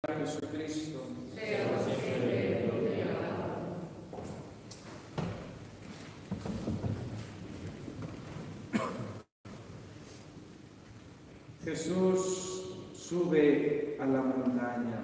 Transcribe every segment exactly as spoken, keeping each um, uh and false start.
Jesucristo. Jesús sube a la montaña.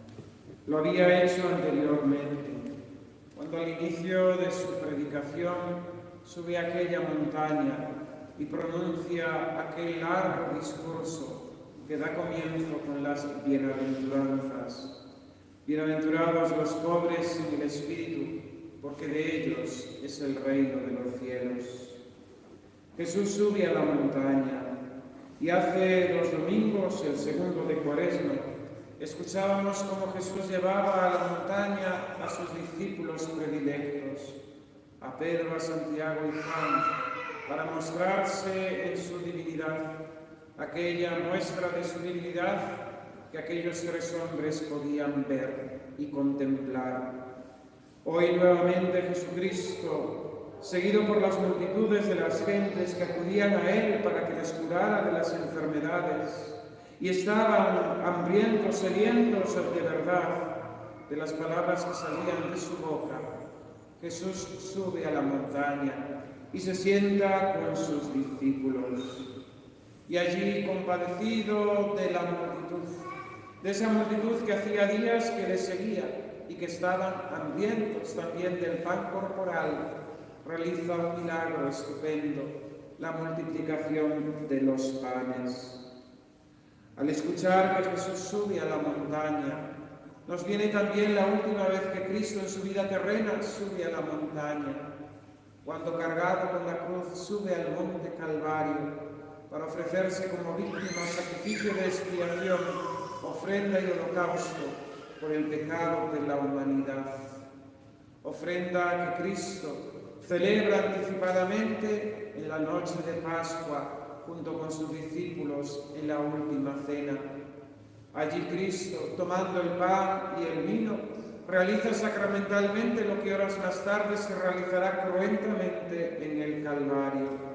Lo había hecho anteriormente, cuando al inicio de su predicación sube a aquella montaña y pronuncia aquel largo discurso que da comienzo con las bienaventuranzas. Bienaventurados los pobres en el espíritu, porque de ellos es el reino de los cielos. Jesús sube a la montaña y hace dos domingos, el segundo de Cuaresma, escuchábamos cómo Jesús llevaba a la montaña a sus discípulos predilectos, a Pedro, a Santiago y Juan, para mostrarse en su divinidad, aquella muestra de su divinidad que aquellos tres hombres podían ver y contemplar. Hoy nuevamente Jesucristo, seguido por las multitudes de las gentes que acudían a Él para que les curara de las enfermedades y estaban hambrientos, sedientos de verdad, de las palabras que salían de su boca, Jesús sube a la montaña y se sienta con sus discípulos. Y allí, compadecido de la multitud, de esa multitud que hacía días que le seguía y que estaban hambrientos también del pan corporal, realiza un milagro estupendo, la multiplicación de los panes. Al escuchar que Jesús sube a la montaña, nos viene también la última vez que Cristo en su vida terrena sube a la montaña, cuando cargado con la cruz sube al monte Calvario para ofrecerse como víctima, sacrificio de expiación, ofrenda y holocausto por el pecado de la humanidad. Ofrenda que Cristo celebra anticipadamente en la noche de Pascua junto con sus discípulos en la última cena. Allí Cristo, tomando el pan y el vino, realiza sacramentalmente lo que horas más tarde se realizará cruentamente en el Calvario.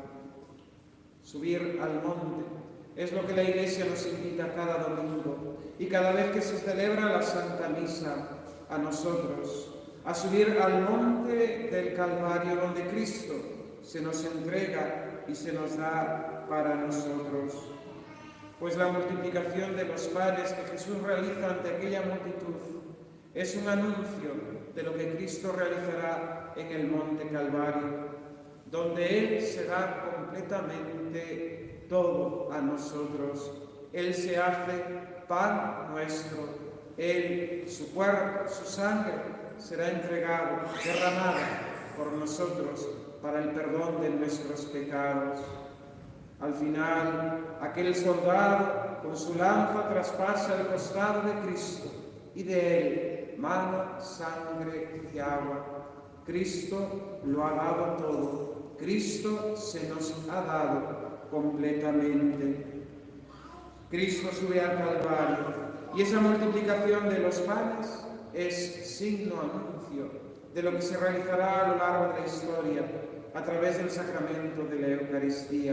Subir al monte es lo que la Iglesia nos invita cada domingo y cada vez que se celebra la Santa Misa a nosotros, a subir al monte del Calvario donde Cristo se nos entrega y se nos da para nosotros. Pues la multiplicación de los panes que Jesús realiza ante aquella multitud es un anuncio de lo que Cristo realizará en el monte Calvario, donde Él se da completamente todo a nosotros. Él se hace pan nuestro. Él, su cuerpo, su sangre, será entregado, derramada por nosotros para el perdón de nuestros pecados. Al final, aquel soldado con su lanza traspasa el costado de Cristo y de Él mana sangre y agua. Cristo lo ha dado todo. Cristo se nos ha dado completamente. Cristo sube al Calvario y esa multiplicación de los panes es signo, anuncio de lo que se realizará a lo largo de la historia a través del sacramento de la Eucaristía.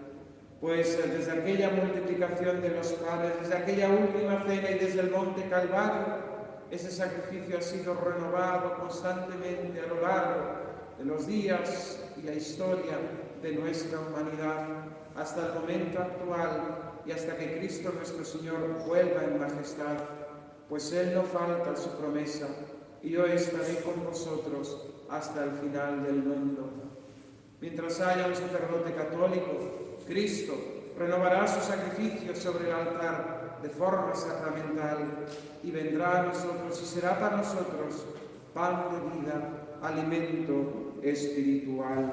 Pues desde aquella multiplicación de los panes, desde aquella última cena y desde el monte Calvario, ese sacrificio ha sido renovado constantemente a lo largo de los días y la historia de nuestra humanidad hasta el momento actual y hasta que Cristo nuestro Señor vuelva en majestad, pues Él no falta a su promesa y yo estaré con vosotros hasta el final del mundo. Mientras haya un sacerdote católico, Cristo renovará su sacrificio sobre el altar de forma sacramental y vendrá a nosotros y será para nosotros pan de vida, alimento espiritual.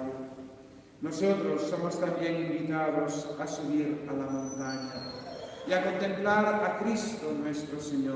Nosotros somos también invitados a subir a la montaña y a contemplar a Cristo nuestro Señor.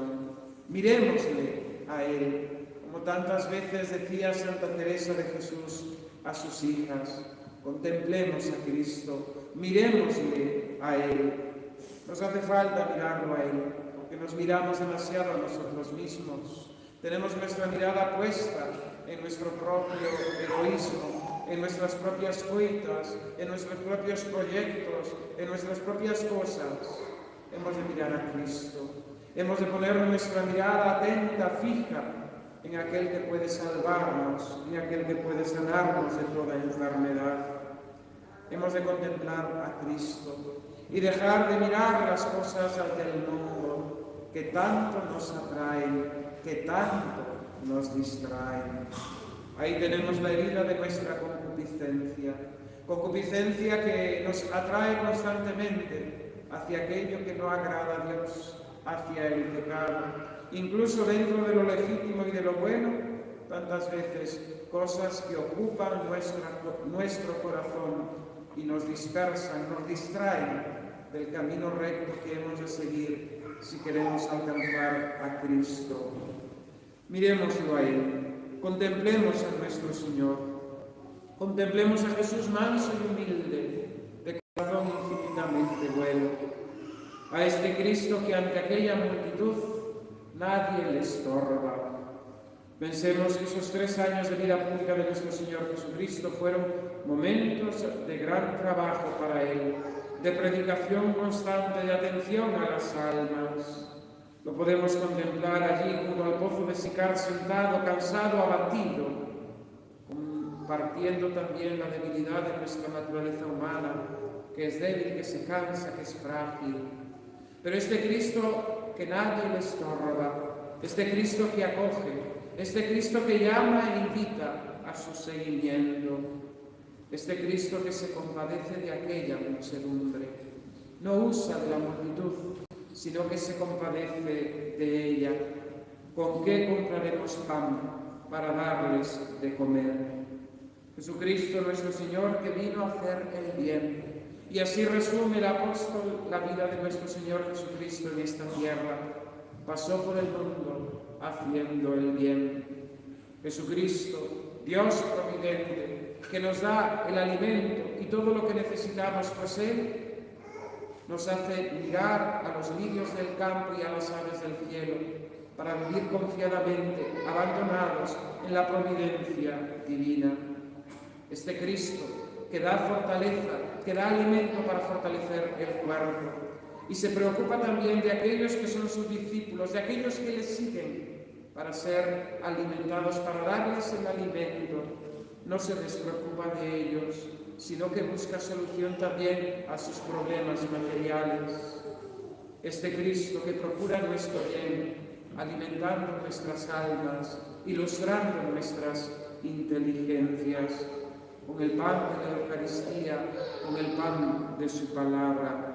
Miremosle a Él, como tantas veces decía Santa Teresa de Jesús a sus hijas. Contemplemos a Cristo, miremosle a Él. Nos hace falta mirarlo a Él, porque nos miramos demasiado a nosotros mismos. Tenemos nuestra mirada puesta en nuestro propio egoísmo, en nuestras propias cuitas, en nuestros propios proyectos, en nuestras propias cosas. Hemos de mirar a Cristo. Hemos de poner nuestra mirada atenta, fija, en aquel que puede salvarnos y aquel que puede sanarnos de toda enfermedad. Hemos de contemplar a Cristo y dejar de mirar las cosas del mundo que tanto nos atraen, que tanto nos distraen. Ahí tenemos la herida de nuestra concupiscencia, concupiscencia que nos atrae constantemente hacia aquello que no agrada a Dios, hacia el pecado, incluso dentro de lo legítimo y de lo bueno, tantas veces cosas que ocupan nuestra, nuestro corazón y nos dispersan, nos distraen del camino recto que hemos de seguir si queremos alcanzar a Cristo. Miremoslo a Él, contemplemos a nuestro Señor, contemplemos a Jesús manso y humilde, de corazón infinitamente bueno, a este Cristo que ante aquella multitud nadie le estorba. Pensemos que esos tres años de vida pública de nuestro Señor Jesucristo fueron momentos de gran trabajo para Él, de predicación constante, de atención a las almas. Lo podemos contemplar allí junto al pozo de Sicar, sentado, cansado, abatido, compartiendo también la debilidad de nuestra naturaleza humana, que es débil, que se cansa, que es frágil. Pero este Cristo que nadie le estorba, este Cristo que acoge, este Cristo que llama e invita a su seguimiento, este Cristo que se compadece de aquella muchedumbre, no usa de la multitud, sino que se compadece de ella. ¿Con qué compraremos pan para darles de comer? Jesucristo nuestro Señor, que vino a hacer el bien. Y así resume el apóstol la vida de nuestro Señor Jesucristo en esta tierra. Pasó por el mundo haciendo el bien. Jesucristo, Dios providente, que nos da el alimento y todo lo que necesitamos, pues Él nos hace mirar a los lirios del campo y a las aves del cielo para vivir confiadamente, abandonados en la providencia divina. Este Cristo que da fortaleza, que da alimento para fortalecer el cuerpo y se preocupa también de aquellos que son sus discípulos, de aquellos que le siguen para ser alimentados, para darles el alimento. No se despreocupa de ellos, sino que busca solución también a sus problemas materiales. Este Cristo que procura nuestro bien, alimentando nuestras almas, ilustrando nuestras inteligencias, con el pan de la Eucaristía, con el pan de su palabra.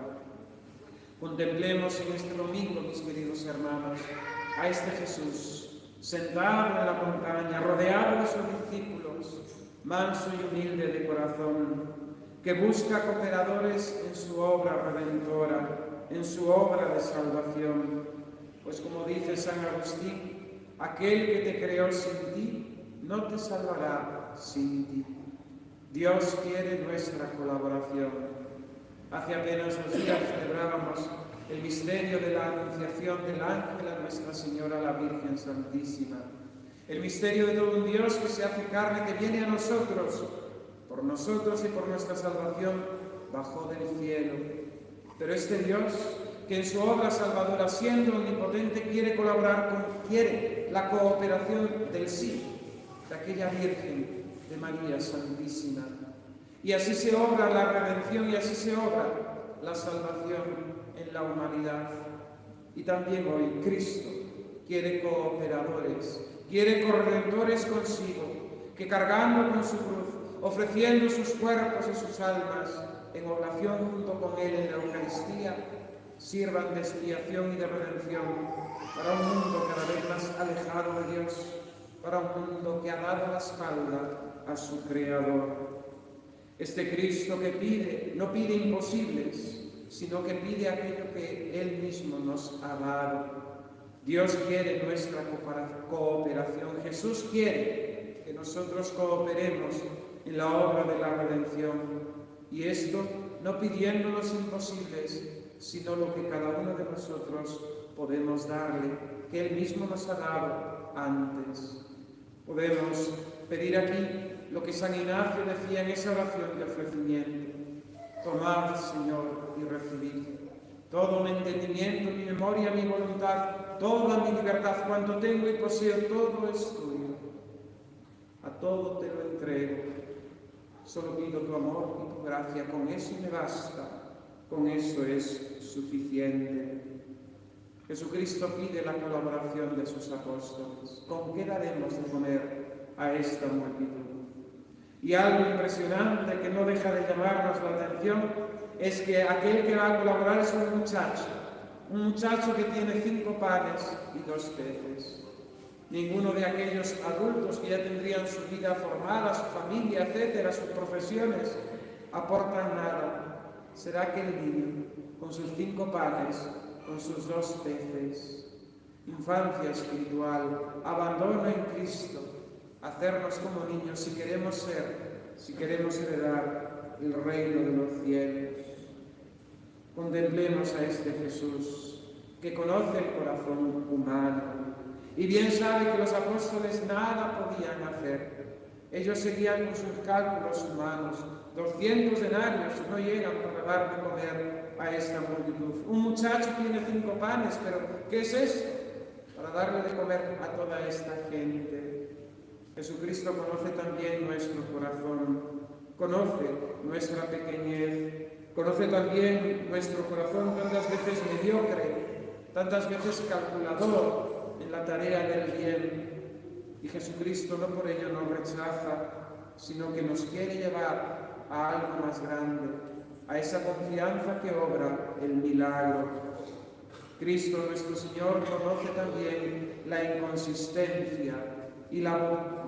Contemplemos en este domingo, mis queridos hermanos, a este Jesús, sentado en la montaña, rodeado de sus discípulos, manso y humilde de corazón, que busca cooperadores en su obra redentora, en su obra de salvación. Pues como dice San Agustín, aquel que te creó sin ti, no te salvará sin ti. Dios quiere nuestra colaboración. Hace apenas unos días celebrábamos el misterio de la anunciación del ángel a Nuestra Señora, la Virgen Santísima. El misterio de todo un Dios que se hace carne, que viene a nosotros, por nosotros y por nuestra salvación, bajó del cielo. Pero este Dios, que en su obra salvadora, siendo omnipotente, quiere colaborar con, quiere la cooperación del sí, de aquella Virgen, de María Santísima. Y así se obra la redención y así se obra la salvación en la humanidad. Y también hoy Cristo quiere cooperadores, quiere corredores consigo, que cargando con su cruz, ofreciendo sus cuerpos y sus almas en oblación junto con Él en la Eucaristía, sirvan de expiación y de redención para un mundo cada vez más alejado de Dios, para un mundo que ha dado la espalda a su Creador. Este Cristo que pide, no pide imposibles, sino que pide aquello que Él mismo nos ha dado. Dios quiere nuestra cooperación. Jesús quiere que nosotros cooperemos en la obra de la redención. Y esto no pidiendo los imposibles, sino lo que cada uno de nosotros podemos darle, que Él mismo nos ha dado antes. Podemos pedir aquí lo que San Ignacio decía en esa oración de ofrecimiento. Tomad, Señor, y recibid. Todo mi entendimiento, mi memoria, mi voluntad, toda mi libertad, cuanto tengo y poseo, todo es tuyo. A todo te lo entrego. Solo pido tu amor y tu gracia, con eso me basta, con eso es suficiente. Jesucristo pide la colaboración de sus apóstoles. ¿Con qué daremos de comer a esta multitud? Y algo impresionante que no deja de llamarnos la atención es que aquel que va a colaborar es un muchacho, un muchacho que tiene cinco panes y dos peces. Ninguno de aquellos adultos que ya tendrían su vida formada, su familia, etcétera, sus profesiones, aportan nada. Será que el niño, con sus cinco panes, con sus dos peces, infancia espiritual, abandono en Cristo, hacernos como niños si queremos ser, si queremos heredar el reino de los cielos. Contemplemos a este Jesús que conoce el corazón humano y bien sabe que los apóstoles nada podían hacer. Ellos seguían con sus cálculos humanos. doscientos denarios no llegan para dar de comer a esta multitud. Un muchacho tiene cinco panes, pero ¿qué es eso? Para darle de comer a toda esta gente. Jesucristo conoce también nuestro corazón, conoce nuestra pequeñez, conoce también nuestro corazón tantas veces mediocre, tantas veces calculador en la tarea del bien. Y Jesucristo no por ello nos rechaza, sino que nos quiere llevar a algo más grande, a esa confianza que obra el milagro. Cristo nuestro Señor conoce también la inconsistencia y la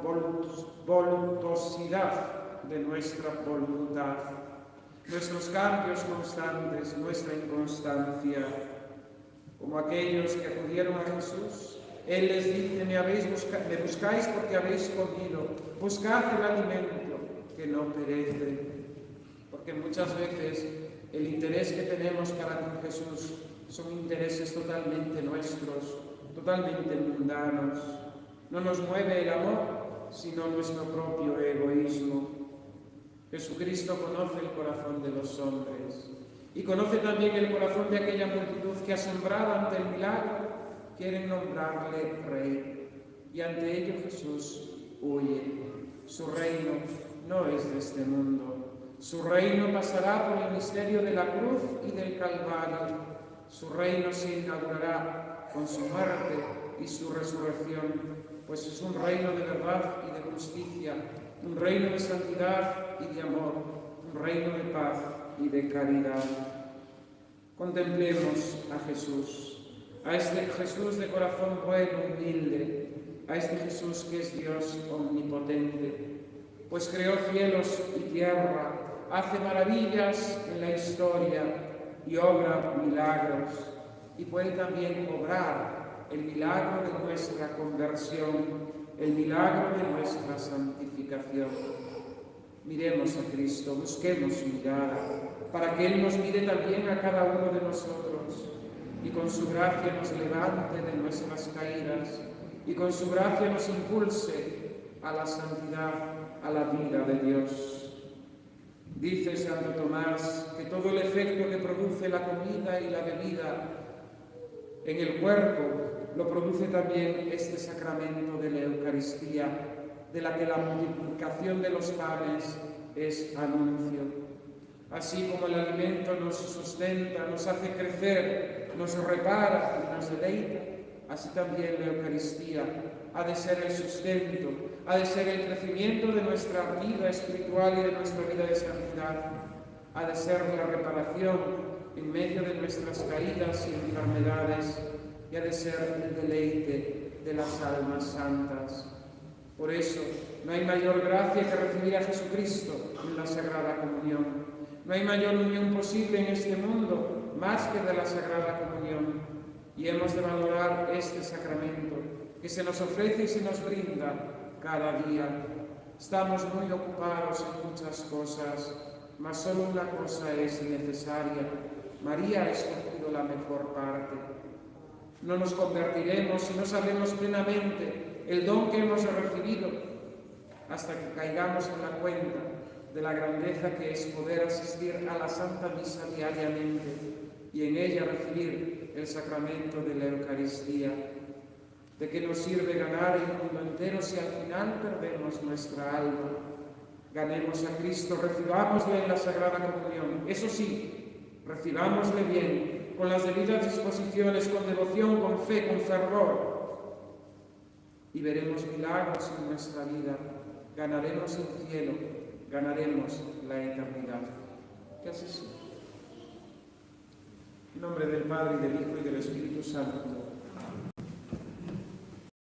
voluptuosidad de nuestra voluntad, nuestros cambios constantes, nuestra inconstancia. Como aquellos que acudieron a Jesús, Él les dice: me, habéis busca me buscáis porque habéis comido, buscad el alimento que no perece. Porque muchas veces el interés que tenemos para con Jesús son intereses totalmente nuestros, totalmente mundanos. No nos mueve el amor, sino nuestro propio egoísmo. Jesucristo conoce el corazón de los hombres y conoce también el corazón de aquella multitud que, asombrada ante el milagro, quieren nombrarle Rey. Y ante ello Jesús huye. Su reino no es de este mundo. Su reino pasará por el misterio de la cruz y del Calvario. Su reino se inaugurará con su muerte y su resurrección, pues es un reino de verdad y de justicia, un reino de santidad y de amor, un reino de paz y de caridad. Contemplemos a Jesús, a este Jesús de corazón bueno, humilde, a este Jesús que es Dios omnipotente, pues creó cielos y tierra, hace maravillas en la historia y obra milagros, y puede también obrar el milagro de nuestra conversión, el milagro de nuestra santificación. Miremos a Cristo, busquemos su mirada, para que Él nos mire también a cada uno de nosotros, y con su gracia nos levante de nuestras caídas, y con su gracia nos impulse a la santidad, a la vida de Dios. Dice Santo Tomás que todo el efecto que produce la comida y la bebida en el cuerpo lo produce también este sacramento de la Eucaristía, de la que la multiplicación de los panes es anuncio. Así como el alimento nos sustenta, nos hace crecer, nos repara y nos deleita, así también la Eucaristía ha de ser el sustento, ha de ser el crecimiento de nuestra vida espiritual y de nuestra vida de santidad, ha de ser la reparación en medio de nuestras caídas y enfermedades, y ha de ser el deleite de las almas santas. Por eso, no hay mayor gracia que recibir a Jesucristo en la Sagrada Comunión. No hay mayor unión posible en este mundo más que de la Sagrada Comunión. Y hemos de valorar este sacramento que se nos ofrece y se nos brinda cada día. Estamos muy ocupados en muchas cosas, mas solo una cosa es necesaria. María ha escogido la mejor parte. No nos convertiremos si no sabemos plenamente el don que hemos recibido, hasta que caigamos en la cuenta de la grandeza que es poder asistir a la Santa Misa diariamente, y en ella recibir el sacramento de la Eucaristía. ¿De qué nos sirve ganar el mundo entero si al final perdemos nuestra alma? Ganemos a Cristo, recibámosle en la Sagrada Comunión. Eso sí, recibámosle bien, con las debidas disposiciones, con devoción, con fe, con fervor. Y veremos milagros en nuestra vida. Ganaremos el cielo, ganaremos la eternidad. Que así sea. En nombre del Padre, y del Hijo, y del Espíritu Santo.